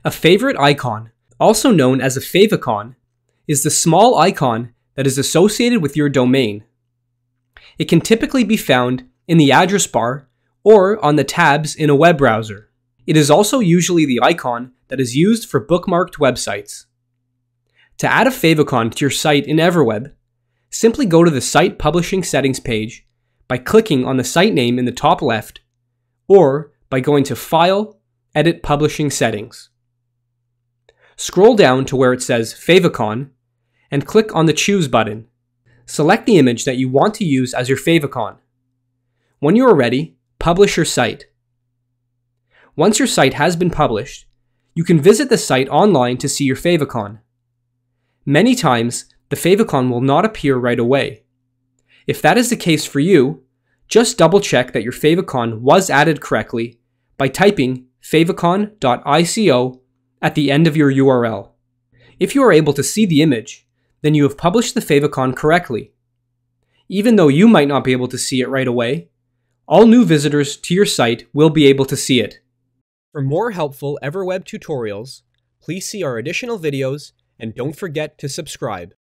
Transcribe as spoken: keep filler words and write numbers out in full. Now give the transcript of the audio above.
A favorite icon, also known as a favicon, is the small icon that is associated with your domain. It can typically be found in the address bar or on the tabs in a web browser. It is also usually the icon that is used for bookmarked websites. To add a favicon to your site in EverWeb, simply go to the Site Publishing Settings page by clicking on the site name in the top left, or by going to File, Edit Publishing Settings. Scroll down to where it says Favicon and click on the Choose button. Select the image that you want to use as your favicon. When you are ready, publish your site. Once your site has been published, you can visit the site online to see your favicon. Many times, the favicon will not appear right away. If that is the case for you, just double check that your favicon was added correctly by typing favicon dot i co at the end of your U R L. If you are able to see the image, then you have published the favicon correctly. Even though you might not be able to see it right away, all new visitors to your site will be able to see it. For more helpful EverWeb tutorials, please see our additional videos and don't forget to subscribe.